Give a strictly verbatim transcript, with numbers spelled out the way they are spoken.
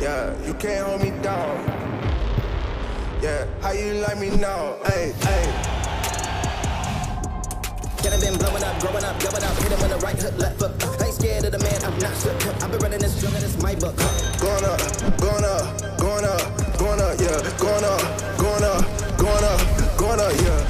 Yeah, you can't hold me down. Yeah, how you like me now? Hey, hey. Can I been blowing up, growing up, going up, hit him on the right hook, left foot. I ain't scared of the man, I'm not shook. I've been running this drum and it's my book. Going up, going up, going up, going up, yeah. Going up, going up, going up, going up, yeah.